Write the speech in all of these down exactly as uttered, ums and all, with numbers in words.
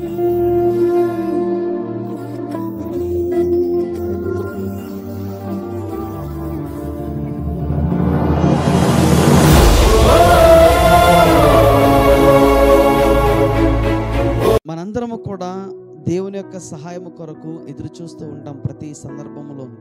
మనందరము కూడా దేవుని యొక్క సహాయం కొరకు ఎదురు చూస్తూ ఉంటాం ప్రతి సందర్భంలోనూ.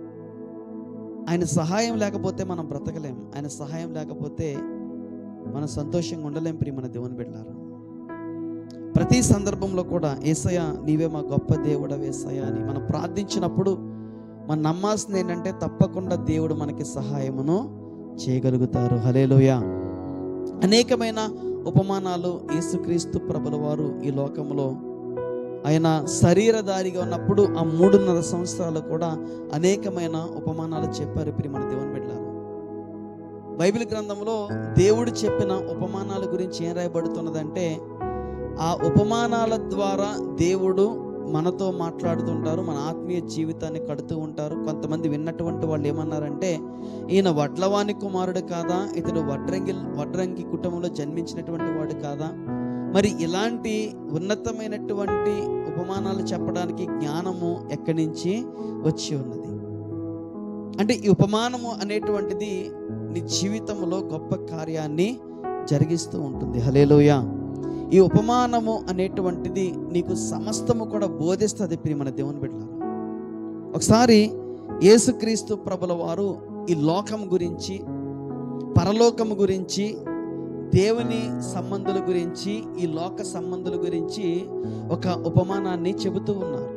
ఆయన సహాయం లేకపోతే మనం బ్రతకలేం. ఆయన సహాయం లేకపోతే మనం సంతోషంగా ఉండలేం. ప్రియమైన దేవుని బిడ్డలారా, ప్రతి సందర్భంలో కూడా యేసయ్య నీవే మా గొప్ప దేవుడవే యేసయ్య అని మనం ప్రార్థించినప్పుడు మనం నమ్మాల్సింది ఏంటంటే తప్పకుండా దేవుడు మనకి సహాయమును చేయగలుగుతారు. హల్లెలూయా. అనేకమైన ఉపమానాలు యేసుక్రీస్తు ప్రభుల వారు ఈ లోకంలో ఆయన శరీరధారిగా ఉన్నప్పుడు ఆ మూడున్నర సంవత్సరాలు కూడా అనేకమైన ఉపమానాలు చెప్పారు. ప్రియమైన దేవుని బిడ్డలారా, బైబిల్ గ్రంథంలో దేవుడు చెప్పిన ఉపమానాల గురించి ఏం రాయబడుతున్నదంటే ఆ ఉపమానాల ద్వారా దేవుడు మనతో మాట్లాడుతుంటారు, మన ఆత్మీయ జీవితాన్ని కడుతూ ఉంటారు. కొంతమంది విన్నటువంటి వాళ్ళు ఏమన్నారంటే ఈయన వడ్లవాని కుమారుడు కాదా, ఇతడు వడ్రంగి వడ్రంగి కుటుంబంలో జన్మించినటువంటి వాడు కాదా, మరి ఇలాంటి ఉన్నతమైనటువంటి ఉపమానాలు చెప్పడానికి జ్ఞానము ఎక్కడి నుంచి వచ్చి ఉన్నది అంటే ఈ ఉపమానము అనేటువంటిది నీ జీవితంలో గొప్ప కార్యాన్ని జరిగిస్తూ ఉంటుంది. హల్లెలూయా. ఈ ఉపమానము అనేటువంటిది నీకు సమస్తము కూడా బోధిస్తుంది. ప్రియమైన దేవుని బిడ్డలారా, ఒకసారి యేసుక్రీస్తు ప్రభుల వారు ఈ లోకం గురించి, పరలోకము గురించి, దేవుని సంబంధుల గురించి, ఈ లోక సంబంధుల గురించి ఒక ఉపమానాన్ని చెబుతూ ఉన్నారు.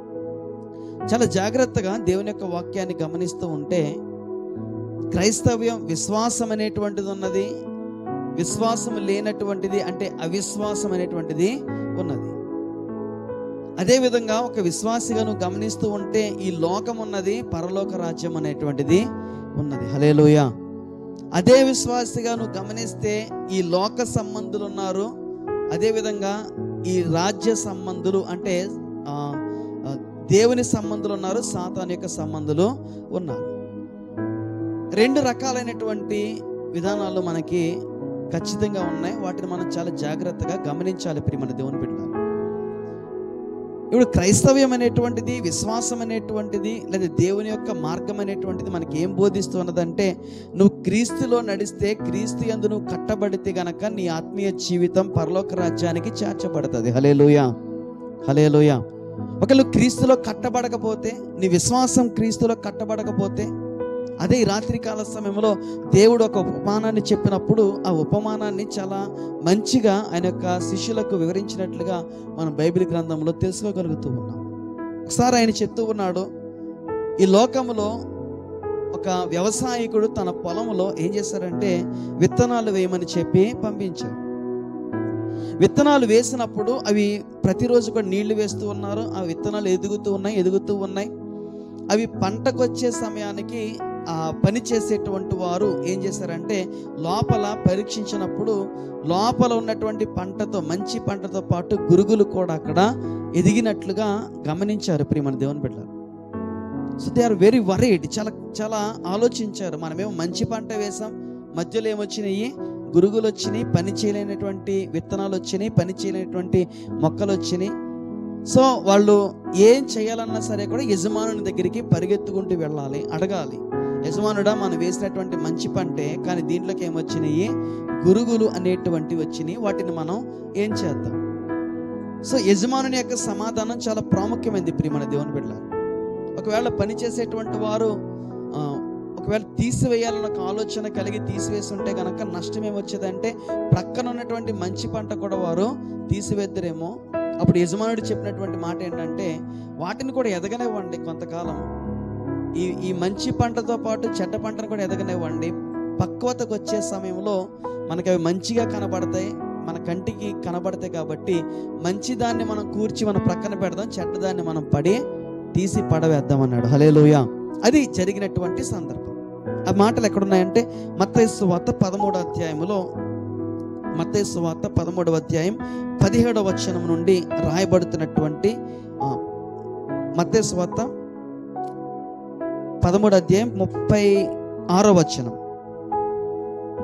చాలా జాగ్రత్తగా దేవుని యొక్క వాక్యాన్ని గమనిస్తూ ఉంటే క్రైస్తవ్యం విశ్వాసం అనేటువంటిది ఉన్నది, విశ్వాసం లేనటువంటిది అంటే అవిశ్వాసం అనేటువంటిది ఉన్నది. అదేవిధంగా ఒక విశ్వాసిగా నువ్వు గమనిస్తూ ఉంటే ఈ లోకం ఉన్నది, పరలోక రాజ్యం అనేటువంటిది ఉన్నది. హల్లెలూయా. అదే విశ్వాసిగా నువ్వు గమనిస్తే ఈ లోక సంబంధులు ఉన్నారు, అదేవిధంగా ఈ రాజ్య సంబంధులు అంటే దేవుని సంబంధులు ఉన్నారు, సాతాను యొక్క సంబంధులు ఉన్నారు. రెండు రకాలైనటువంటి విధానాలు మనకి ఖచ్చితంగా ఉన్నాయి. వాటిని మనం చాలా జాగ్రత్తగా గమనించాలి. ప్రియమైన దేవుని బిడ్డలారా, ఇప్పుడు క్రైస్తవ్యం అనేటువంటిది, విశ్వాసం అనేటువంటిది, లేదా దేవుని యొక్క మార్గం అనేటువంటిది మనకి ఏం బోధిస్తున్నదంటే నువ్వు క్రీస్తులో నడిస్తే, క్రీస్తు యందు నువ్వు కట్టబడితే గనక నీ ఆత్మీయ జీవితం పరలోక రాజ్యానికి చేర్చబడుతుంది. హల్లెలూయా, హల్లెలూయా. ఒకవేళ క్రీస్తులో కట్టబడకపోతే, నీ విశ్వాసం క్రీస్తులో కట్టబడకపోతే, అదే ఈ రాత్రికాల సమయంలో దేవుడు ఒక ఉపమానాన్ని చెప్పినప్పుడు ఆ ఉపమానాన్ని చాలా మంచిగా ఆయన యొక్క శిష్యులకు వివరించినట్లుగా మనం బైబిల్ గ్రంథంలో తెలుసుకోగలుగుతూ ఉన్నాం. ఒకసారి ఆయన చెప్తూ ఉన్నాడు, ఈ లోకంలో ఒక వ్యవసాయకుడు తన పొలంలో ఏం చేశారంటే విత్తనాలు వేయమని చెప్పి పంపించారు. విత్తనాలు వేసినప్పుడు అవి ప్రతిరోజు కూడా నీళ్లు వేస్తూ ఉన్నారు. ఆ విత్తనాలు ఎదుగుతూ ఉన్నాయి ఎదుగుతూ ఉన్నాయి అవి పంటకు వచ్చే సమయానికి ఆ పని చేసేటువంటి వారు ఏం చేశారంటే లోపల పరీక్షించినప్పుడు లోపల ఉన్నటువంటి పంటతో, మంచి పంటతో పాటు గురుగులు కూడా అక్కడ ఎదిగినట్లుగా గమనించారు. ప్రియమైన దేవుని బిడ్డలారా, so they are very worried. చాలా చాలా ఆలోచించారు. మనమేమో మంచి పంట వేసాం, మధ్యలో ఏమొచ్చినాయి, గురుగులు వచ్చినాయి, పని చేయలేనటువంటి విత్తనాలు వచ్చినాయి, పని చేయలేనటువంటి మొక్కలు వచ్చినాయి. సో వాళ్ళు ఏం చేయాలన్నా సరే కూడా యజమానుని దగ్గరికి పరిగెత్తుకుంటూ వెళ్ళాలి, అడగాలి, యజమానుడా మనం వేసినటువంటి మంచి పంటే కానీ దీంట్లోకి ఏమొచ్చినాయి, గురుగులు అనేటువంటివి వచ్చినాయి, వాటిని మనం ఏం చేద్దాం. సో యజమానుని యొక్క సమాధానం చాలా ప్రాముఖ్యమైనది. ప్రియమైన దేవుని బిడ్డలారా, ఒకవేళ పని చేసేటువంటి వారు ఒకవేళ తీసివేయాలన్న ఒక ఆలోచన కలిగి తీసివేసి ఉంటే కనుక నష్టం ఏమొచ్చేదంటే ప్రక్కన ఉన్నటువంటి మంచి పంట కూడా వారు తీసివేద్దరేమో. అప్పుడు యజమానుడు చెప్పినటువంటి మాట ఏంటంటే వాటిని కూడా ఎదగనివ్వండి కొంతకాలం, ఈ ఈ మంచి పంటతో పాటు చెడ్డ పంటను కూడా ఎదగనివ్వండి. పక్వతకు వచ్చే సమయంలో మనకి అవి మంచిగా కనబడతాయి, మన కంటికి కనబడతాయి కాబట్టి మంచిదాన్ని మనం కూర్చి మనం ప్రక్కన పెడదాం, చెడ్డదాన్ని మనం పడి తీసి పడవేద్దాం అన్నాడు. హల్లెలూయా. అది జరిగినటువంటి సందర్భం. ఆ మాటలు ఎక్కడున్నాయంటే మత్తయి సువార్త పదమూడవ అధ్యాయములో, మత్తయి సువార్త పదమూడవ అధ్యాయం పదిహేడవ వచనం నుండి రాయబడుతున్నటువంటి మత్తయి సువార్త పదమూడు అధ్యాయం ముప్పై ఆరో వచనం.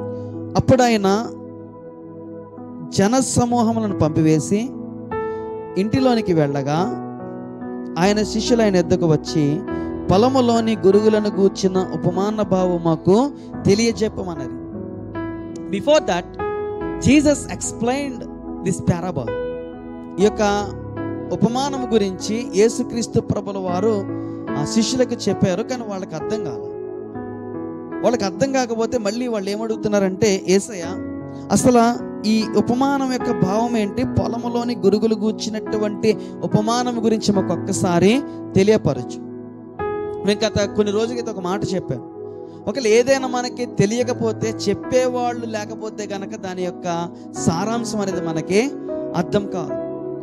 అప్పుడు ఆయన జన సమూహములను పంపివేసి ఇంటిలోనికి వెళ్ళగా ఆయన శిష్యులు ఆయన ఎద్దకు వచ్చి పొలములోని గురుగులను గూర్చిన ఉపమాన భావం మాకు తెలియజెప్పమన్నది. Before that Jesus explained this parable. ఈ యొక్క ఉపమానం గురించి యేసుక్రీస్తు ప్రభుల వారు ఆ శిష్యులకు చెప్పారు, కానీ వాళ్ళకి అర్థం కాదు. వాళ్ళకి అర్థం కాకపోతే మళ్ళీ వాళ్ళు ఏమడుగుతున్నారంటే, యేసయ్య అసలు ఈ ఉపమానం యొక్క భావం ఏంటి, పొలములోని గురుగులు గూర్చినటువంటి ఉపమానం గురించి మాకు ఒక్కసారి తెలియపరచు. నేను గత కొన్ని రోజులైతే ఒక మాట చెప్పాను, ఒకవేళ ఏదైనా మనకి తెలియకపోతే చెప్పేవాళ్ళు లేకపోతే కనుక దాని యొక్క సారాంశం అనేది మనకి అర్థం కాదు.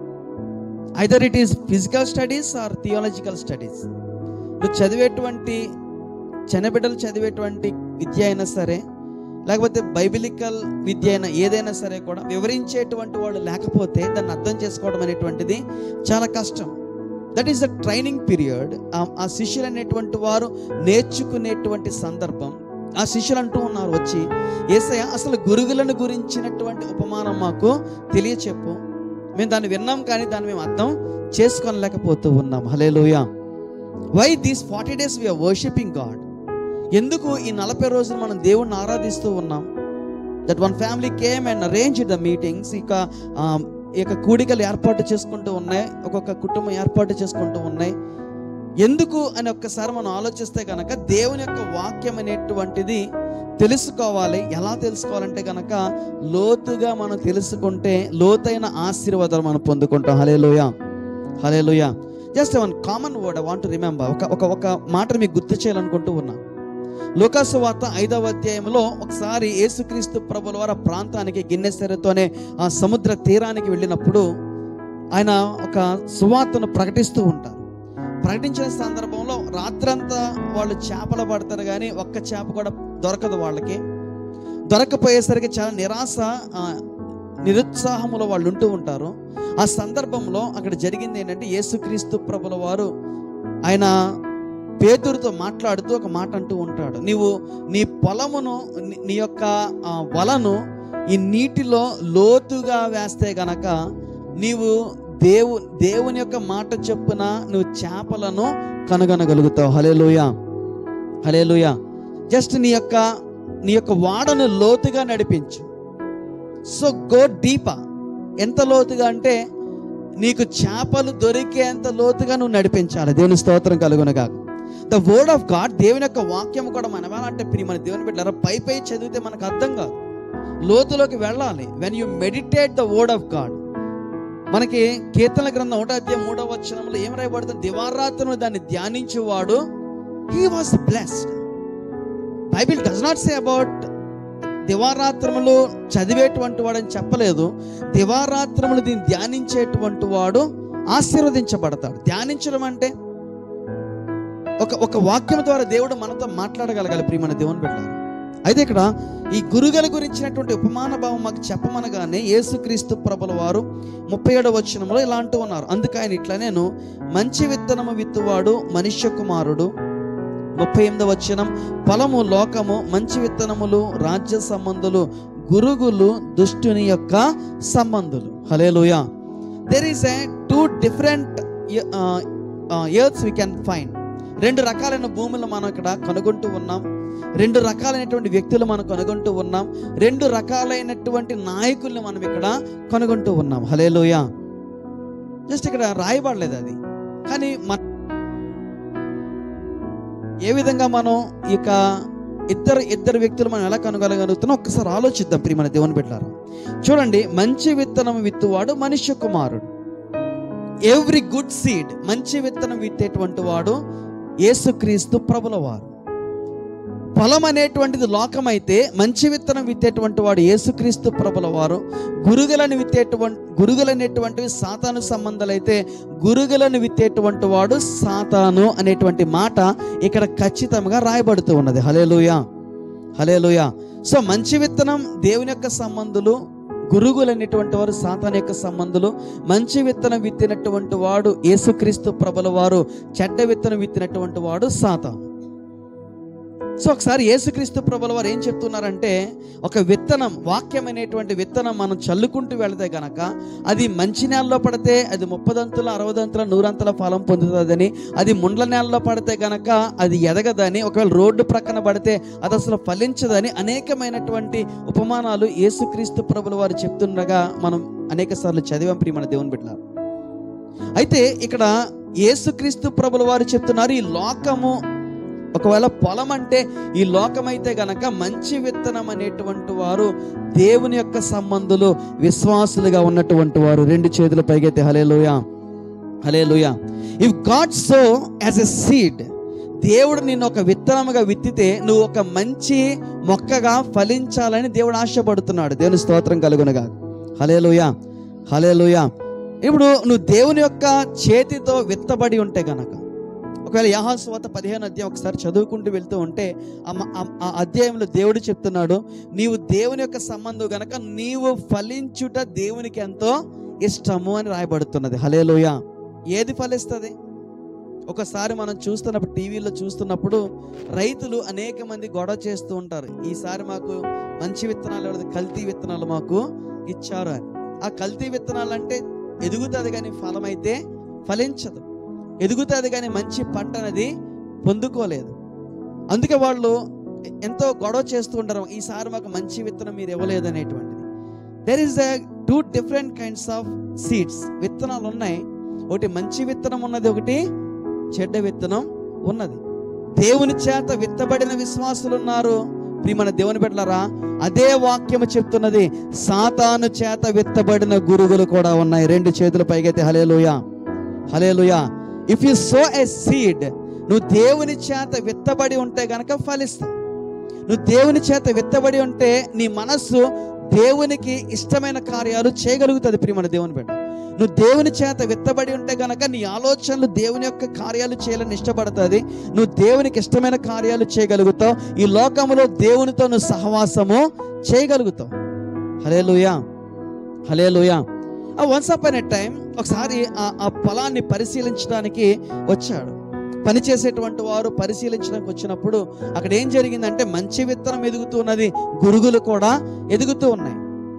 Either it is physical studies or theological studies. నువ్వు చదివేటువంటి చిన్నబిడ్డలు చదివేటువంటి విద్య అయినా సరే, లేకపోతే బైబిలికల్ విద్య అయినా ఏదైనా సరే కూడా వివరించేటువంటి వాళ్ళు లేకపోతే దాన్ని అర్థం చేసుకోవడం అనేటువంటిది చాలా కష్టం. That is the training period. ఆ శిష్యులు అనేటువంటి వారు నేర్చుకునేటువంటి సందర్భం. ఆ శిష్యులు అంటూ ఉన్నారు వచ్చి, యేసయ్య అసలు గురుగులను గురించినటువంటి ఉపమానం మాకు తెలియచెప్పు. మేము దాన్ని విన్నాం కానీ దాన్ని మేము అర్థం చేసుకోలేకపోతూ ఉన్నాం. Hallelujah. Why these forty days we are worshipping God? ఎందుకు ఈ నలభై రోజులు మనం దేవుణ్ణి ఆరాధిస్తూ ఉన్నాం? That one family came and arrange the meetings. ఇక ఈ యొక్క కూడికలు ఏర్పాటు చేసుకుంటూ ఉన్నాయి, ఒక్కొక్క కుటుంబం ఏర్పాటు చేసుకుంటూ ఉన్నాయి. ఎందుకు అని ఒక్కసారి మనం ఆలోచిస్తే కనుక దేవుని యొక్క వాక్యం అనేటువంటిది తెలుసుకోవాలి. ఎలా తెలుసుకోవాలంటే కనుక లోతుగా మనం తెలుసుకుంటే లోతైన ఆశీర్వాదాలు మనం పొందుకుంటాం. Hallelujah, hallelujah. Just one common word I want to remember. ఒక ఒక ఒక మాటను మీకు గుర్తు చేయాలనుకుంటూ ఉన్నా. లూకా సువార్త ఐదవ అధ్యాయంలో ఒకసారి యేసుక్రీస్తు ప్రభుల వారు ఆ ప్రాంతానికి గిన్నెసెరతోనే ఆ సముద్ర తీరానికి వెళ్ళినప్పుడు ఆయన ఒక సువార్తను ప్రకటిస్తూ ఉంటారు. ప్రకటించిన సందర్భంలో రాత్రంతా వాళ్ళు చేపలు పడతారు, కానీ ఒక్క చేప కూడా దొరకదు వాళ్ళకి. దొరకపోయేసరికి చాలా నిరాశ నిరుత్సాహములో వాళ్ళు ఉంటూ ఉంటారు. ఆ సందర్భంలో అక్కడ జరిగింది ఏంటంటే, యేసుక్రీస్తు ప్రభుల వారు ఆయన పేతురుతో మాట్లాడుతూ ఒక మాట అంటూ ఉంటాడు, నీవు నీ పొలమును నీ యొక్క వలను ఈ నీటిలో లోతుగా వేస్తే గనక నీవు దేవు దేవుని యొక్క మాట చొప్పున నువ్వు చేపలను కనుగొనగలుగుతావు. హల్లెలూయా, హల్లెలూయా. జస్ట్ నీ యొక్క నీ యొక్క వాడను లోతుగా నడిపించు. So go deeper. ఎంత లోతుగా అంటే నీకు చేపలు దొరికేంత లోతుగా నువ్వు నడిపించాలి. దేవుని స్తోత్రం కలుగునుగా. ద వర్డ్ ఆఫ్ గాడ్, దేవుని యొక్క వాక్యం కూడా మనం ఎలా అంటే ప్రియ మన దేవుని బిడ్డలారా, పై పై చదివితే మనకు అర్థం కాదు, లోతులోకి వెళ్ళాలి. When you meditate the word of God. మనకి కీర్తన గ్రంథం ఒకటో అధ్యాయం మూడవ వచనంలో ఏం రాయబడుతుంది? దివారాత్రులు దాన్ని ధ్యానించేవాడు he was blessed. Bible does not say about దివారాత్రములు చదివేటువంటి వాడు అని చెప్పలేదు. దివారాత్రములు దీన్ని ధ్యానించేటువంటి వాడు ఆశీర్వదించబడతాడు. ధ్యానించడం అంటే ఒక ఒక వాక్యం ద్వారా దేవుడు మనతో మాట్లాడగలగాలి ప్రియమైన దేవుని బిడ్డలారా. అయితే ఇక్కడ ఈ గురుగల గురించినటువంటి ఉపమాన భావం మాకు చెప్పమనగానే యేసుక్రీస్తు ప్రభుల వారు ముప్పై ఏడవ వచనంలో ఇలా అంటూ ఉన్నారు, అందుకు ఆయన ఇట్లా, నేను మంచి విత్తనము విత్తువాడు మనుష్య కుమారుడు. ముప్పై ఎనిమిదవ వచనం, పొలము లోకము, మంచి విత్తనములు రాజ్య సంబంధులు, గురుగులు దుష్టుని యొక్క సంబంధులు. Hallelujah. There is a two different earths we can find. రెండు రకాలైన భూములు మనం ఇక్కడ కనుగొంటూ ఉన్నాం. రెండు రకాలైనటువంటి వ్యక్తులు మనం కనుగొంటూ ఉన్నాం. రెండు రకాలైనటువంటి నాయకుల్ని మనం ఇక్కడ కనుగొంటూ ఉన్నాం. హల్లెలూయా. జస్ట్ ఇక్కడ రాయబడలేదు అది, కానీ మన ఏ విధంగా మనం ఇక ఇద్దరు ఇద్దరు వ్యక్తులు మనం ఎలా కనుగొనగలుగుతున్నాం ఒక్కసారి ఆలోచిద్దాం ప్రియమైన దేవుని బిడ్డలారా. చూడండి, మంచి విత్తనం విత్తువాడు మనుష్య కుమారుడు. ఎవ్రీ గుడ్ సీడ్, మంచి విత్తనం విత్తేటువంటి వాడు యేసుక్రీస్తు ప్రభుల వారు. పొలం అనేటువంటిది లోకమైతే మంచి విత్తనం విత్తేటువంటి వాడు యేసుక్రీస్తు ప్రభుల వారు. గురుగులను విత్తేటువంటి గురుగులు అనేటువంటివి సాతాను సంబంధాలు అయితే గురుగులను విత్తేటువంటి వాడు సాతాను అనేటువంటి మాట ఇక్కడ ఖచ్చితంగా రాయబడుతూ ఉన్నది. హల్లెలూయా, హల్లెలూయా. సో మంచి విత్తనం దేవుని యొక్క సంబంధులు, గురుగులు అనేటువంటి వారు సాతాను యొక్క సంబంధులు. మంచి విత్తనం విత్తినటువంటి వాడు యేసుక్రీస్తు ప్రభుల వారు, చెడ్డ విత్తనం విత్తినటువంటి వాడు సాతాను. సో ఒకసారి యేసుక్రీస్తు ప్రభుల వారు ఏం చెప్తున్నారంటే, ఒక విత్తనం, వాక్యం అనేటువంటి విత్తనం మనం చల్లుకుంటూ వెళితే గనక అది మంచి నేలలో పడితే అది ముప్పదంతుల అరవదంతుల నూరంతుల ఫలం పొందుతుందని, అది ముండ్ల నేలలో పడితే గనక అది ఎదగదని, ఒకవేళ రోడ్డు ప్రక్కన పడితే అది అసలు ఫలించదని అనేకమైనటువంటి ఉపమానాలు యేసుక్రీస్తు ప్రభుల వారు చెప్తుండగా మనం అనేక సార్లు చదివాం ప్రియమైన దేవుని బిడ్డలారా. అయితే ఇక్కడ యేసుక్రీస్తు ప్రభుల వారు చెప్తున్నారు, ఈ లోకము ఒకవేళ పొలం అంటే ఈ లోకమైతే గనక మంచి విత్తనం అనేటువంటి వారు దేవుని యొక్క సంబంధులు, విశ్వాసులుగా ఉన్నటువంటి వారు. రెండు చేతుల పైకైతే hallelujah, hallelujah. If God sow as a seed, దేవుడు నిన్ను ఒక విత్తనముగా విత్తితే నువ్వు ఒక మంచి మొక్కగా ఫలించాలని దేవుడు ఆశపడుతున్నాడు. దేవుని స్తోత్రం కలుగునుగా. హల్లెలూయా, హల్లెలూయా. ఇప్పుడు నువ్వు దేవుని యొక్క చేతితో విత్తబడి ఉంటే గనక, ఒకవేళ యోహాను సువార్త పదిహేను అధ్యాయం ఒకసారి చదువుకుంటూ వెళ్తూ ఉంటే ఆ అధ్యాయంలో దేవుడు చెప్తున్నాడు, నీవు దేవుని యొక్క సంబంధం గనక నీవు ఫలించుట దేవునికి ఎంతో ఇష్టము అని రాయబడుతున్నది. హల్లెలూయా. ఏది ఫలిస్తుంది? ఒకసారి మనం చూస్తున్నప్పుడు, టీవీలో చూస్తున్నప్పుడు రైతులు అనేక మంది గొడవ చేస్తూ ఉంటారు, ఈసారి మాకు మంచి విత్తనాలు, కల్తీ విత్తనాలు మాకు ఇచ్చారు అని. ఆ కల్తీ విత్తనాలు అంటే ఎదుగుతుంది కానీ ఫలం అయితే ఫలించదు, ఎదుగుతుంది కానీ మంచి పంట అనేది పొందుకోలేదు. అందుకే వాళ్ళు ఎంతో గొడవ చేస్తూ ఉంటారు, ఈసారి మాకు మంచి విత్తనం మీరు ఇవ్వలేదు అనేటువంటిది. There is a two different kinds of seeds. విత్తనాలు ఉన్నాయి, ఒకటి మంచి విత్తనం ఉన్నది, ఒకటి చెడ్డ విత్తనం ఉన్నది. దేవుని చేత విత్తబడిన విశ్వాసులు ఉన్నారు ప్రియమైన దేవుని బిడ్డలారా. అదే వాక్యము చెప్తున్నది, సాతాను చేత విత్తబడిన గురుగులు కూడా ఉన్నాయి. రెండు చేతుల పైకైతే hallelujah, hallelujah. If you sow a seed, నువ్వు దేవుని చేత విత్తబడి ఉంటే గనక ఫలిస్తావు. నువ్వు దేవుని చేత విత్తబడి ఉంటే నీ మనస్సు దేవునికి ఇష్టమైన కార్యాలు చేయగలుగుతుంది ప్రియమైన దేవుని బిడ్డ. నువ్వు దేవుని చేత విత్తబడి ఉంటే గనక నీ ఆలోచనలు దేవుని యొక్క కార్యాలు చేయాలని ఇష్టపడుతుంది. నువ్వు దేవునికి ఇష్టమైన కార్యాలు చేయగలుగుతావు. ఈ లోకంలో దేవునితో నువ్వు సహవాసము చేయగలుగుతావు. Hallelujah, hallelujah. Once upon a time ఒకసారి ఆ పొలాన్ని పరిశీలించడానికి వచ్చాడు. పనిచేసేటువంటి వారు పరిశీలించడానికి వచ్చినప్పుడు అక్కడ ఏం జరిగిందంటే, మంచి విత్తనం ఎదుగుతున్నది, గురుగులు కూడా ఎదుగుతూ ఉన్నాయి.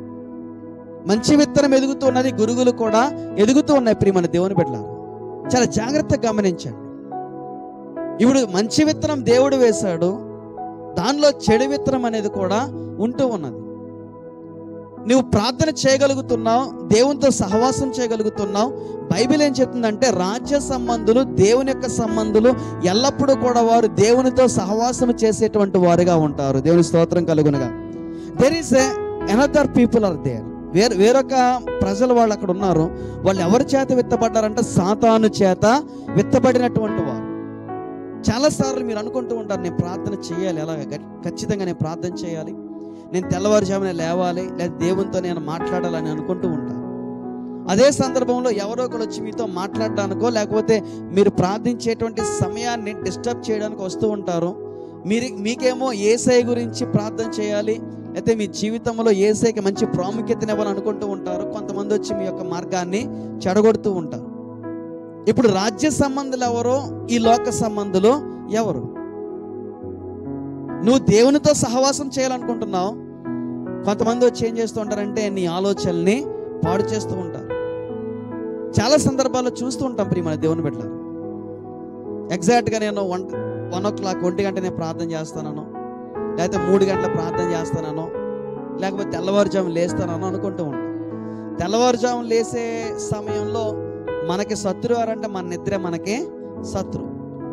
మంచి విత్తనం ఎదుగుతూ ఉన్నది, గురుగులు కూడా ఎదుగుతూ ఉన్నాయి ప్రియమైన దేవుని బిడ్డలారా. చాలా జాగ్రత్తగా గమనించండి. ఇప్పుడు మంచి విత్తనం దేవుడు వేశాడు, దానిలో చెడు విత్తనం అనేది కూడా ఉంటూ ఉన్నది. నువ్వు ప్రార్థన చేయగలుగుతున్నావు, దేవునితో సహవాసం చేయగలుగుతున్నావు. బైబిల్ ఏం చెప్తుందంటే, రాజ్య సంబంధులు, దేవుని యొక్క సంబంధులు ఎల్లప్పుడూ కూడా వారు దేవునితో సహవాసం చేసేటువంటి వారుగా ఉంటారు. దేవుని స్తోత్రం కలుగునుగా. There is a another people are there. వేరు వేరొక ప్రజలు వాళ్ళు అక్కడ ఉన్నారు. వాళ్ళు ఎవరి చేత విత్తబడ్డారంటే, సాతాను చేత విత్తబడినటువంటి వారు. చాలాసార్లు మీరు అనుకుంటూ ఉంటారు, నేను ప్రార్థన చేయాలి, అలాగ ఖచ్చితంగా నేను ప్రార్థన చేయాలి, నేను తెల్లవారుజామున లేవాలి, లేదా దేవునితో నేను మాట్లాడాలని అనుకుంటూ ఉంటాను. అదే సందర్భంలో ఎవరో ఒకరు వచ్చి మీతో మాట్లాడడానికో లేకపోతే మీరు ప్రార్థించేటువంటి సమయాన్ని డిస్టర్బ్ చేయడానికి వస్తూ ఉంటారు. మీరు మీకేమో యేసయ్య గురించి ప్రార్థన చేయాలి, అయితే మీ జీవితంలో యేసయ్యకి మంచి ప్రాముఖ్యతనివ్వాలని అనుకుంటూ ఉంటారు. కొంతమంది వచ్చి మీ యొక్క మార్గాన్ని చెడగొడుతూ ఉంటారు. ఇప్పుడు రాజ్య సంబంధులు ఎవరో, ఈ లోక సంబంధులు ఎవరు? నువ్వు దేవునితో సహవాసం చేయాలనుకుంటున్నావు, కొంతమంది వచ్చి ఏం చేస్తూ ఉంటారంటే నీ ఆలోచనల్ని పాడు చేస్తూ ఉంటారు. చాలా సందర్భాల్లో చూస్తూ ఉంటాం ప్రియమైన దేవుని బిడ్డలారా. ఎగ్జాక్ట్గా నేను వన్ వన్ ఓ క్లాక్ ఒంటి గంట నేను ప్రార్థన చేస్తానో, లేకపోతే మూడు గంటల ప్రార్థన చేస్తానో, లేకపోతే తెల్లవారుజాము లేస్తానో అనుకుంటూ ఉంటాం. తెల్లవారుజాము లేసే సమయంలో మనకి శత్రువు ఎవరంటే మన నిద్రే మనకి శత్రువు.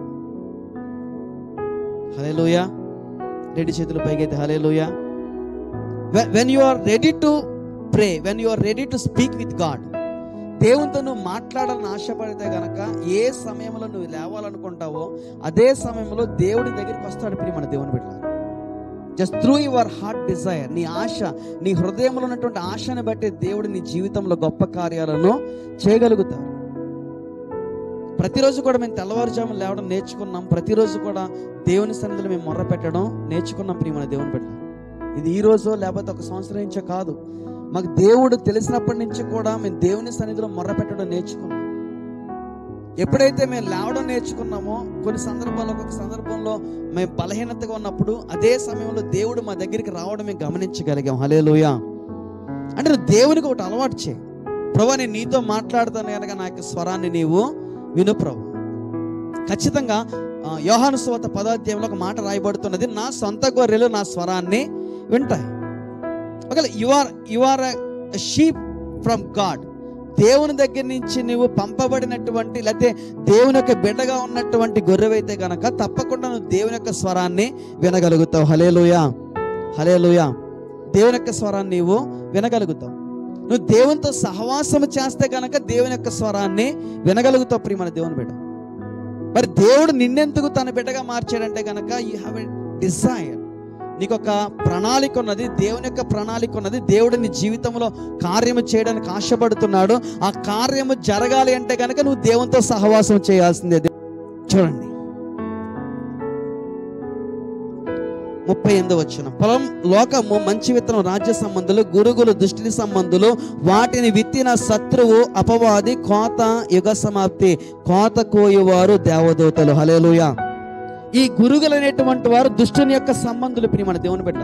హల్లెలూయా. రెండు చేతులు పైకైతే hallelujah. When you are ready to pray, when you are ready to speak with God, దేవునితో నువ్వు మాట్లాడాలని ఆశపడితే గనక ఏ సమయంలో నువ్వు లేవాలనుకుంటావో అదే సమయంలో దేవుడి దగ్గరికి వస్తాడు ప్రియమైన దేవుని బిడ్డ. Just through your heart desire, నీ ఆశ, నీ హృదయంలో ఉన్నటువంటి ఆశని బట్టి దేవుడు నీ జీవితంలో గొప్ప కార్యాలను చేయగలుగుతాడు. ప్రతిరోజు కూడా మేము తెల్లవారుజామున లేవడం నేర్చుకున్నాం. ప్రతిరోజు కూడా దేవుని సన్నిధిలో మేము మొర్ర పెట్టడం నేర్చుకున్నాం ప్రియమైన దేవుని బిడ్డ. ఇది ఈ రోజు లేకపోతే ఒక సంవత్సరం నుంచో కాదు, మాకు దేవుడు తెలిసినప్పటి నుంచి కూడా మేము దేవుని సన్నిధిలో మొర్ర పెట్టడం నేర్చుకున్నాం. ఎప్పుడైతే మేము లేవడం నేర్చుకున్నామో, కొన్ని సందర్భాల్లో ఒక్కొక్క సందర్భంలో మేము బలహీనతగా ఉన్నప్పుడు అదే సమయంలో దేవుడు మా దగ్గరికి రావడం మేము గమనించగలిగాం. హల్లెలూయా. అంటే నువ్వు దేవునికి ఒకటి అలవాటు చేయి. ప్రభు, నేను నీతో మాట్లాడుతాను కనుక నా యొక్క స్వరాన్ని నీవు విను ప్రభు. ఖచ్చితంగా యోహాను సువార్త పదో అధ్యాయంలో ఒక మాట రాయబడుతున్నది, నా సొంత గొర్రెలు నా స్వరాన్ని వింటాయి. ఒకవేళ you are you are a sheep from God, దేవుని దగ్గర నుంచి నువ్వు పంపబడినటువంటి లేకపోతే దేవుని యొక్క బిడ్డగా ఉన్నటువంటి గొర్రెవైతే కనుక తప్పకుండా నువ్వు దేవుని యొక్క స్వరాన్ని వినగలుగుతావు. హల్లెలూయా, హల్లెలూయా. దేవుని యొక్క స్వరాన్ని నీవు వినగలుగుతావు. నువ్వు దేవునితో సహవాసం చేస్తే కనుక దేవుని యొక్క స్వరాన్ని వినగలుగుతావు ప్రియమైన దేవుని బిడ్డ. మరి దేవుడు నిన్నెందుకు తన బిడ్డగా మార్చాడంటే కనుక యూ హ్యావ్ ఎ డిజైర్. నీకు ఒక ప్రణాళిక ఉన్నది, దేవుని యొక్క ప్రణాళిక ఉన్నది. దేవుడు నీ జీవితంలో కార్యము చేయడానికి ఆశపడుతున్నాడు. ఆ కార్యము జరగాలి అంటే కనుక నువ్వు దేవునితో సహవాసం చేయాల్సిందే. చూడండి ముప్పై ఎనిమిది వచ్చిన పొలం లోకము మంచి విత్తనం రాజ్య సంబంధులు, గురుగులు దుష్టి సంబంధులు, వాటిని విత్తిన శత్రువు అపవాది, కోత యుగ సమాప్తి, కోత కోయువారు దేవదూతలు. హల్లెలూయా. ఈ గురుగులు అనేటువంటి వారు దుష్టుని యొక్క సంబంధులు ప్రియమైన దేవుని బిడ్డ.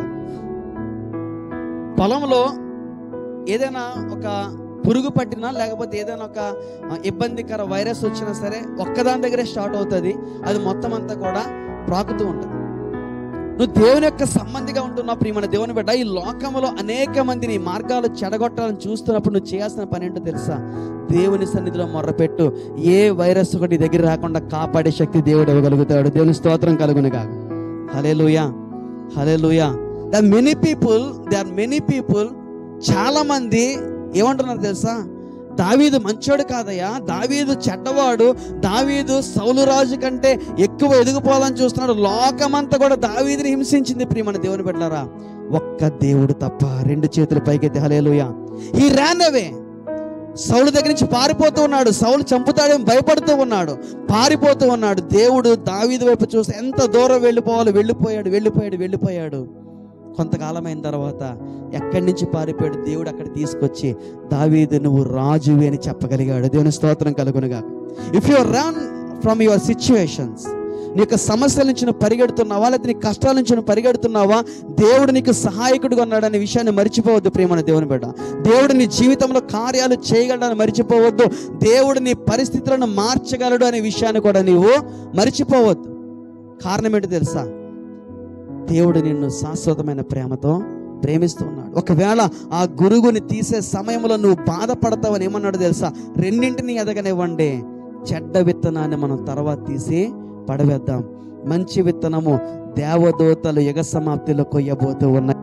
పొలంలో ఏదైనా ఒక పురుగు పట్టినా లేకపోతే ఏదైనా ఒక ఇబ్బందికర వైరస్ వచ్చినా సరే ఒక్కదాని దగ్గరే స్టార్ట్ అవుతుంది, అది మొత్తం అంతా కూడా ప్రాకుతూ ఉంటుంది. నువ్వు దేవుని యొక్క సంబంధిగా ఉంటున్నావు ప్రియమైన దేవుని బిడ్డ. ఈ లోకంలో అనేక మందిని మార్గాలు చెడగొట్టాలని చూస్తున్నప్పుడు నువ్వు చేయాల్సిన పని ఏంటో తెలుసా? దేవుని సన్నిధిలో మొర్రపెట్టు. ఏ వైరస్ ఒకటి దగ్గర రాకుండా కాపాడే శక్తి దేవుడు ఇవ్వగలుగుతాడు. దేవుని స్తోత్రం కలుగును గాక. Hallelujah, hallelujah. The many people they are many people చాలా మంది ఏమంటున్నారు తెలుసా? దావీదు మంచోడు కాదయ్యా, దావీదు చెడ్డవాడు, దావీదు సౌలు రాజు కంటే ఎక్కువ ఎదిగిపోవాలని చూస్తున్నాడు. లోకమంతా కూడా దావీదుని హింసించింది ప్రియమైన దేవుని బిడ్డలారా. ఒక్క దేవుడు తప్ప. రెండు చేతులు పైకెత్తి హల్లెలూయా. హీ ర్యాన్ అవే. సౌలు దగ్గర నుంచి పారిపోతూ ఉన్నాడు. సౌలు చంపుతాడేమో భయపడుతూ ఉన్నాడు, పారిపోతూ ఉన్నాడు. దేవుడు దావీదు వైపు చూస్తే ఎంత దూరం వెళ్ళిపోవాలో వెళ్ళిపోయాడు, వెళ్ళిపోయాడు, వెళ్ళిపోయాడు. కొంతకాలం అయిన తర్వాత ఎక్కడి నుంచి పారిపోయాడు, దేవుడు అక్కడ తీసుకొచ్చి దావీదు నువ్వు రాజువి అని చెప్పగలిగాడు. దేవుని స్తోత్రం కలుగునుగా. If you run from your situations, నీ యొక్క సమస్యల నుంచి నువ్వు పరిగెడుతున్నావా లేదా నీ కష్టాల నుంచి నువ్వు పరిగెడుతున్నావా, దేవుడు నీకు సహాయకుడిగా ఉన్నాడు అనే విషయాన్ని మర్చిపోవద్దు ప్రియమైన దేవుని బిడ్డ. దేవుడు నీ జీవితంలో కార్యాలు చేయగలడని మర్చిపోవద్దు. దేవుడు నీ పరిస్థితులను మార్చగలడు అనే విషయాన్ని కూడా నీవు మర్చిపోవద్దు. కారణం ఏంటో తెలుసా? దేవుడు నిన్ను శాశ్వతమైన ప్రేమతో ప్రేమిస్తూ ఉన్నాడు. ఒకవేళ ఆ గురుగుని తీసే సమయంలో నువ్వు బాధపడతావని ఏమన్నాడు తెలుసా? రెండింటిని ఎదగనివ్వండి, చెడ్డ విత్తనాన్ని మనం తర్వాత తీసి పడవేద్దాం. మంచి విత్తనము దేవదూతలు యుగ సమాప్తిలో కొయ్యబోతూ ఉన్నాయి.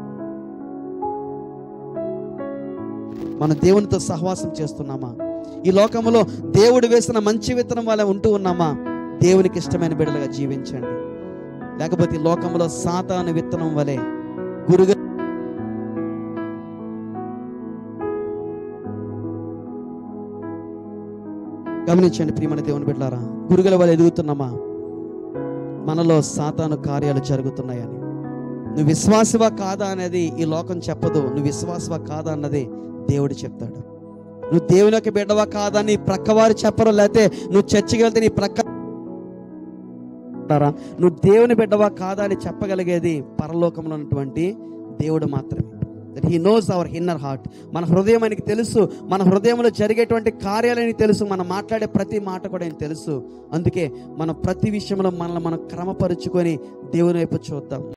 మనం దేవునితో సహవాసం చేస్తున్నామా? ఈ లోకంలో దేవుడు వేసిన మంచి విత్తనం వల్ల ఉంటూ ఉన్నామా? దేవునికి ఇష్టమైన బిడ్డలుగా జీవించండి. లేకపోతే ఈ లోకంలో సాతాను విత్తనం వలె గురుగు గమనించండి ప్రియమైన దేవుని బిడ్డలారా. గురుగుల వలె ఎదుగుతున్నామా? మనలో సాతాను కార్యాలు జరుగుతున్నాయని. నువ్వు విశ్వాసవా కాదా అనేది ఈ లోకం చెప్పదు. నువ్వు విశ్వాసవా కాదా అన్నది దేవుడు చెప్తాడు. నువ్వు దేవుని యొక్క బిడ్డవా కాదా నీ ప్రక్కవారు చెప్పరు. లేకపోతే నువ్వు చర్చికి వెళ్తే నీ ప్రక్క నువ్వు దేవుని బిడ్డవా కాదా అని చెప్పగలిగేది పరలోకంలో ఉన్నటువంటి దేవుడు మాత్రమే. That he knows our inner heart. మన హృదయం ఆయనకి తెలుసు. మన హృదయంలో జరిగేటువంటి కార్యాలని తెలుసు. మనం మాట్లాడే ప్రతి మాట కూడా ఆయన తెలుసు. అందుకే మనం ప్రతి విషయంలో మనల్ని మనం క్రమపరుచుకొని దేవుని వైపు చూద్దాం.